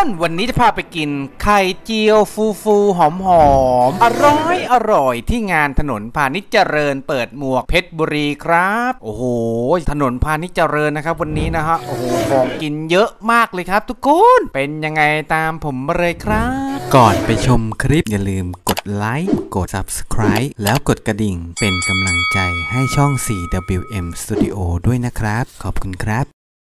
นวันนี้จะพาไปกินไข่เจียวฟูหอมอร่อยที่งานถนนพาณิชย์เจริญเปิดหมวกเพชรบุรีครับโอ้โหถนนพาณิชย์เจริญนะครับวันนี้นะฮะโอ้โหของกินเยอะมากเลยครับทุกคนเป็นยังไงตามผมเลยครับก่อนไปชมคลิปอย่าลืมกดไลค์กด Subscribe แล้วกดกระดิ่งเป็นกำลังใจให้ช่อง 4WM Studio ด้วยนะครับขอบคุณครับ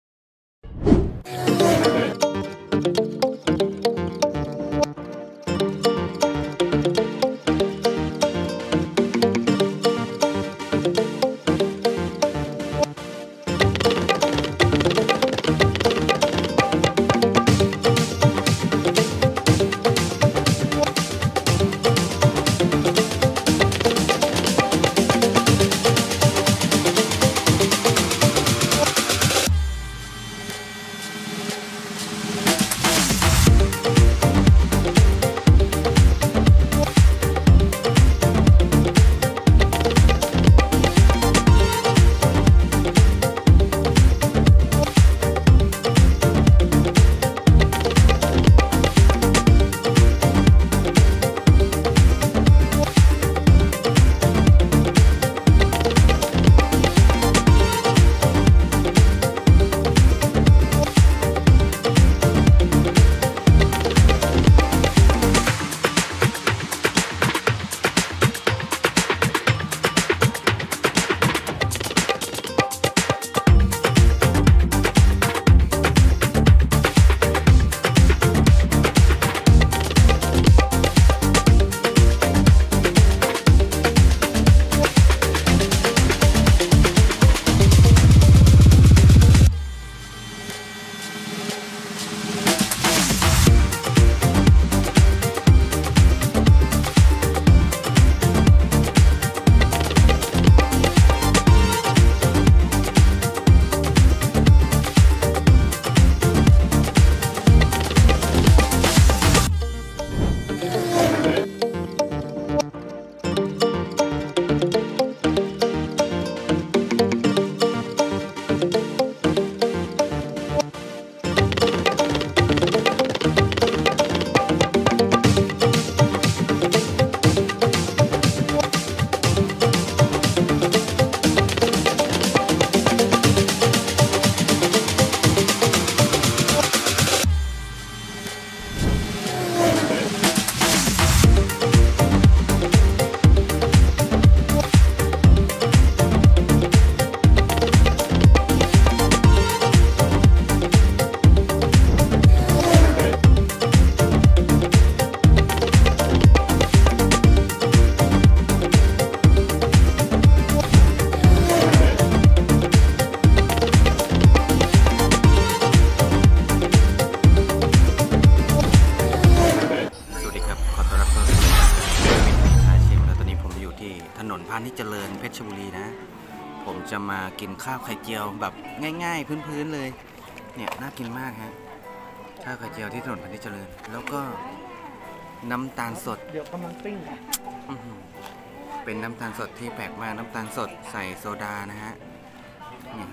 ถนนพาณิชย์เจริญเพชรบุรีนะผมจะมากินข้าวไข่เจียวแบบง่ายๆพื้นๆเลยเนี่ยน่ากินมากฮะข้าวไข่เจียวที่ถนนพาณิชย์เจริญแล้วก็น้ำตาลสดเดี๋ยวกำลังปิ้งเป็นน้ำตาลสดที่แปลกมากน้ำตาลสดใส่โซดานะฮะเนี่ย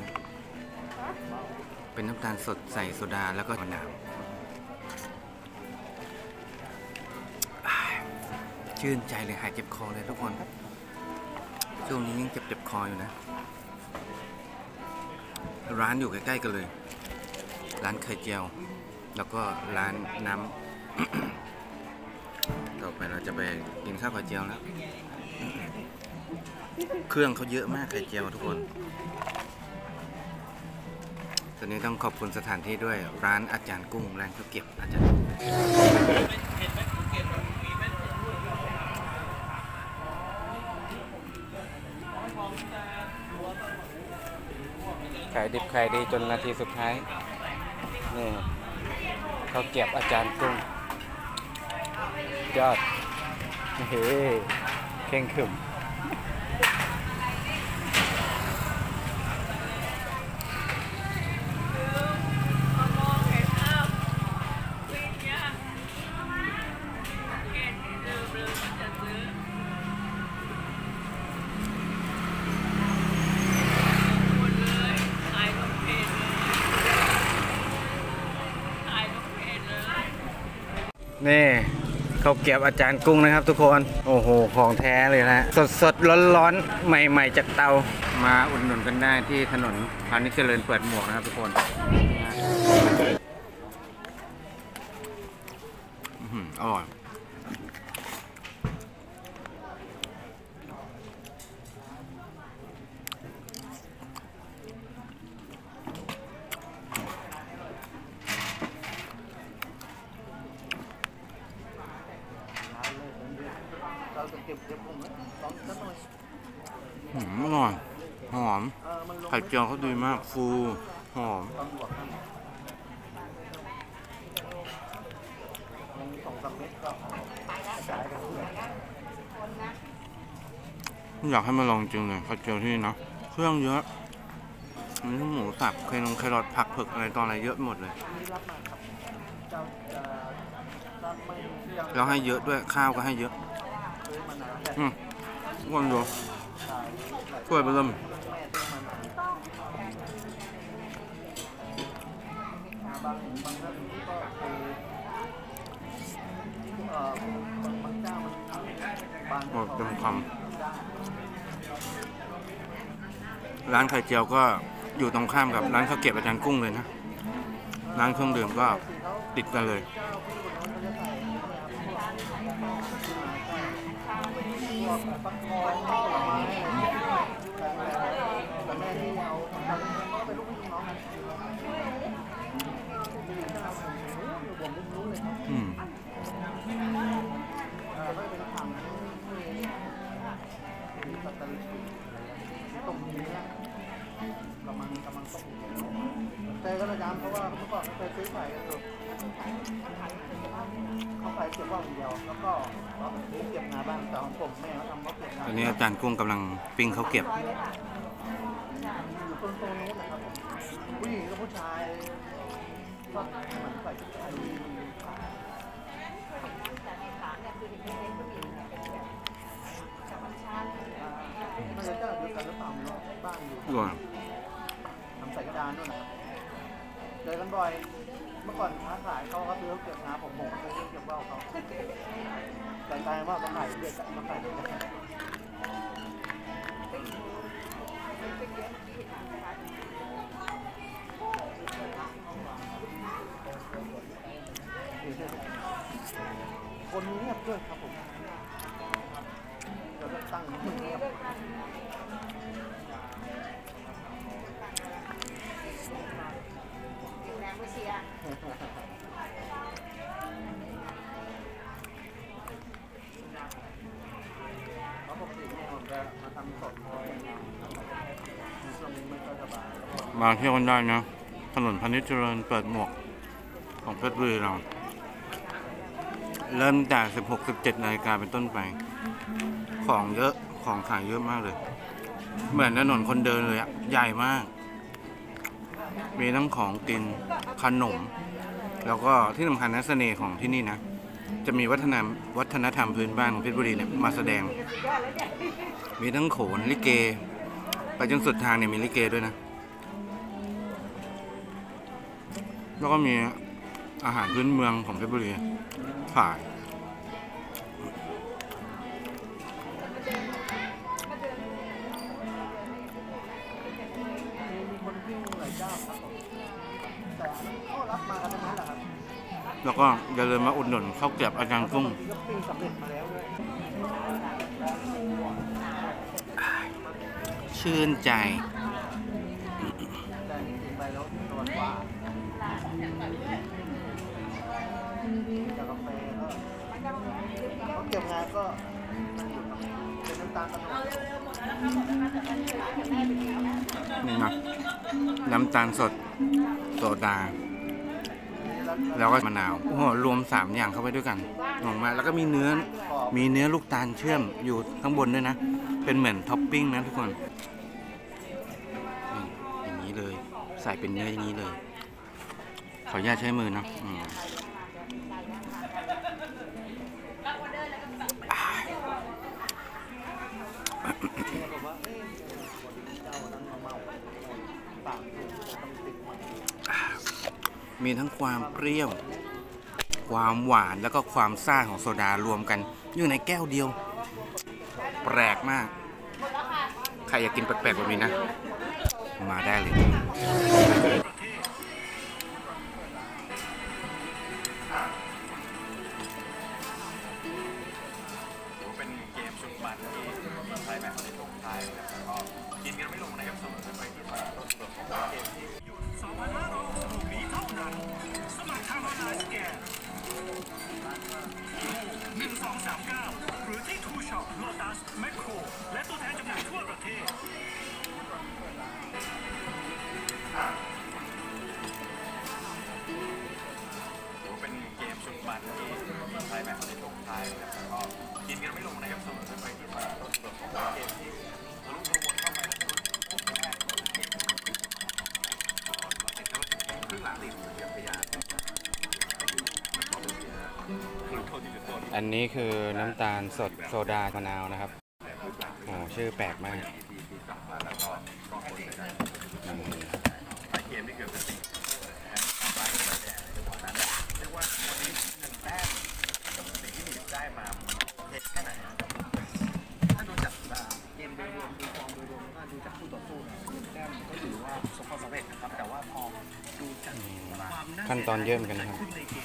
เป็นน้ำตาลสดใส่โซดาแล้วก็มะนาวชื่นใจเลยหายเจ็บคอเลยทุกคนช่วงนี้ยังเจ็บคออยู่นะร้านอยู่ใกล้ๆกันเลยร้านไข่เจียวแล้วก็ร้านน้ำ ต่อไปเราจะไปกินข้าวไข่เจียวแล้วเครื่องเขาเยอะมากไข่เจียวทุกคนตอนนี้ต้องขอบคุณสถานที่ด้วยร้านอาจารย์กุ้งร้านข้าวเก็บอาจารย์ขายดิบขายดีจนนาทีสุดท้ายนี่เขาเก็บอาจารย์กุ้งยอดเฮ้เข่งขึ้นนี่ข้าวเกรี๊ยวอาจารย์กุ้งนะครับทุกคนโอ้โหของแท้เลยนะสดร้อนๆใหม่ๆจากเตามาอุดหนุนกันได้ที่ถนนพาณิชย์เจริญเปิดหมวกนะครับทุกคนอร่อยอร่อยหอมไข่เจียวเขาดีมากฟูหอมอยากให้มาลองจริงเลยไข่เจียวที่นี่นะเครื่องเยอะมีทั้งหมูสับไข่รอทผักเผือกอะไรตอนอะไรเยอะหมดเลยแล้วให้เยอะด้วยข้าวก็ให้เยอะวันดูช่วยไปเริ่มหมดเต็มคำร้านไข่เจียวก็อยู่ตรงข้ามกับร้านข้าวเกรี๊ยวอาจารย์กุ้งเลยนะร้านเครื่องดื่มก็ติดกันเลยแต่ก็ระยำเพราะว่าเมื่อก่อนไม่เคยซื้อไข่กันเลยเขาไข่เก็บว่าอย่างเดียวแล้วก็เก็บงาบ้างแต่ของผมแม่เขาทำว่าเก็บงาตอนนี้อาจารย์กุ้งกำลังปิ้งเขาเก็บอยู่ตรงนู้นนะครับผู้หญิงกับผู้ชายก็เหมือนใส่ชุดไทยมันจะเจอเดียวกันหรือเปล่าเนาะบ้านอยู่ทำใส่กระดานด้วยนะครับเจอกันบ่อยเมื่อก่อนค้าขายเขาซื้อเก็บงาผมเคยเก็บว่าวเขาแต่กลายว่ามาขายเด็กมาขายเด็กคนเงียบด้วยครับผมจะตั้งเงียบมาเที่ยวกันได้นะถนนพาณิชย์เจริญเปิดหมวกของเพชรบุรีเราเริ่มจาก 16-17 นาฬิกาเป็นต้นไปของเยอะของขายเยอะมากเลยเหมือนถนนคนเดินเลยอะใหญ่มากมีทั้งของกินขนมแล้วก็ที่สำคัญนะเสน่ห์ของที่นี่นะจะมีวัฒนธรรมพื้นบ้านของเพชรบุรีเนี่ยมาแสดงมีทั้งโขนลิเกไปจนสุดทางเนี่ยมีลิเกด้วยนะแล้วก็มีอาหารพื้นเมืองของเพชรบุรีขายแล้วก็อย่าลืมมาอุดหนุนข้าวเกรี๊ยวอาจารย์กุ้งชื่นใจเก็บงานก็เป็นน้ำตาลนี่นะน้ำตาลสดโซดาแล้วก็มะนาวโอ้โหรวม3อย่างเข้าไปด้วยกันออกมาแล้วก็มีเนื้อลูกตาลเชื่อมอยู่ข้างบนด้วยนะเป็นเหมือนท็อปปิ้งนะทุกคนอย่างนี้เลยใส่เป็นเนื้ออย่างนี้เลยขออนุญาตใช้มือนะมีทั้งความเปรี้ยวความหวานแล้วก็ความซ่าของโซดารวมกันอยู่ในแก้วเดียวแปลกมากใครอยากกินแปลกๆแบบนี้นะมาได้เลยเป็นเกมสุดมันที่ใช้แบบในตรงท้ายนะครับแล้วก็กินกันไม่ลงนะครับสำหรับไปที่ต้นเกมที่2,500นี้เท่านั้นสมัครทางออนไลน์สแกน1239หรือที่ True Shop Lotus Macro และตัวแทนจำหน่ายทั่วประเทศเป็นเกมสุดมันที่ใช้แบบในตรงท้ายนะครับแล้วก็กินกันไม่ลงนะครับสำหรับไปที่ต้นเกมที่ทะลุทะลวงเข้าไปแล้วครึ่งหลังติดเกือบพยานอันนี้คือน้ำตาลสดโซดามะนาวนะครับโอ้ชื่อแปลกมากขั้นตอนเยอะเหมือนกันนะครับ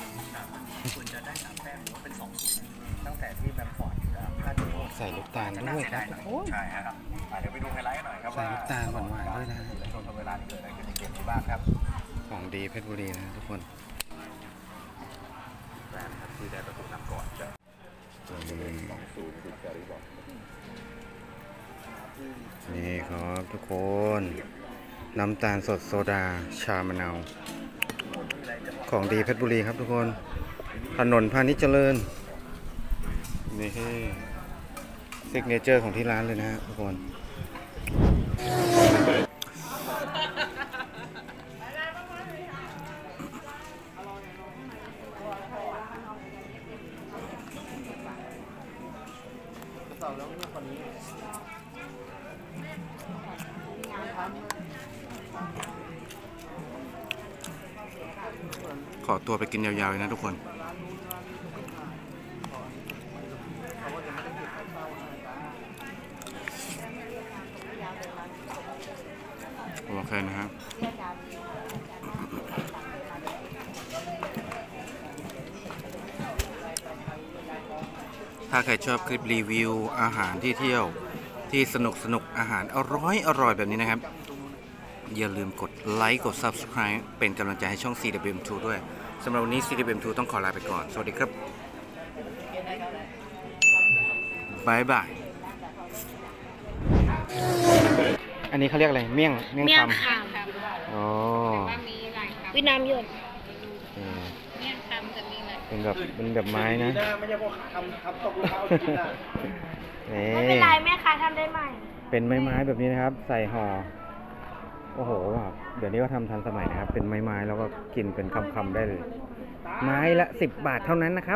ใส่ลูกตาลด้วยครับใช่ครับเดี๋ยวไปดูไฮไลท์หน่อยครับใส่ลูกตาลหวานๆด้วยนะชมเวลาที่เกิดอะไรขึ้นในเกมนี้บ้างครับของดีเพชรบุรีนะทุกคนที่ได้ประตูนำก่อนนี่ครับทุกคนน้ำตาลสดโซดาชามะนาวของดีเพชรบุรีครับทุกคนถนนพาณิชย์เจริญนี่ซิกเนเจอร์ของที่ร้านเลยนะฮะทุกคนขอตัวไปกินยาวๆเลยนะทุกคนโอเคนะครับถ้าใครชอบคลิปรีวิวอาหารที่เที่ยวที่สนุกอาหารอร่อยแบบนี้นะครับอย่าลืมกดไลค์กด Subscribe เป็นกำลังใจให้ช่อง CWM2 ด้วยสำหรับวันนี้ CWM2 ต้องขอลาไปก่อนสวัสดีครับบายบายอันนี้เขาเรียกอะไรเมี่ยงคำอ๋อเวียดนามยวนเมี่ยงคำจะมีอะไรเป็นแบบไม้นะไม่ใช่พวกทำตกเท้าไม่เป็นไรแม่ค้าทำได้ไหมเป็นไม้แบบนี้นะครับใส่ห่อโอ้โหเดี๋ยวนี้ก็ทำทันสมัยนะครับเป็นไม้แล้วก็กินเป็นคำได้เลยไม้ละ10 บาทเท่านั้นนะครับ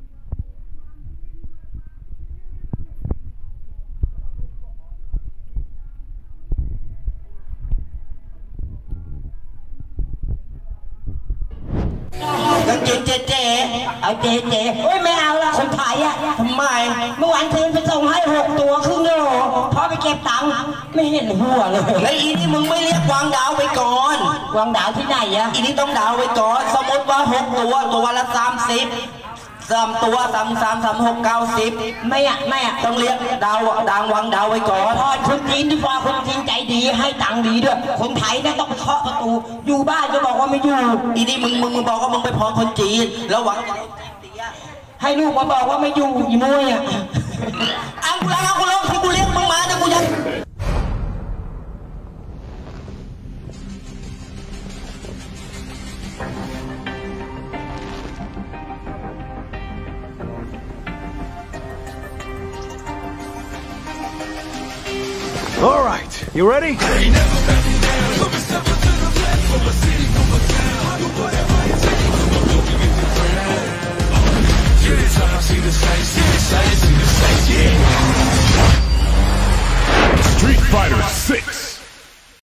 เจ๊เอาเจ๊โอ้ยไม่เอาละคนไทยอะทำไมเมื่อวานคืนไปส่งให้6 ตัวครึ่งโลพอไปเก็บตังค์ไม่เห็นหัวเลยแล้วอีนี่มึงไม่เรียกวางดาวไปก่อนวางดาวที่ไหนอะอีนี่ต้องดาวไปก่อนสมมติว่า6 ตัวละ30 ตัว3 6 90ไม่อะต้องเรียกดาววางดาวไว้ก่อนพอคนจีนดีกว่าคนจีนใจดีให้ตังค์ดีด้วยคนไทยนะต้องไปเคาะประตูอยู่บ้านก็บอกว่าไม่อยู่อีนี่มึงบอกว่ามึงไปพอคนจีนแล้วหวังให้ลูกมาบอกว่าไม่อยู่อีมวยอะเอากูลองที่กูเรียกมึงมาเนี่ยกูยัง All right, you ready? Street Fighter 6.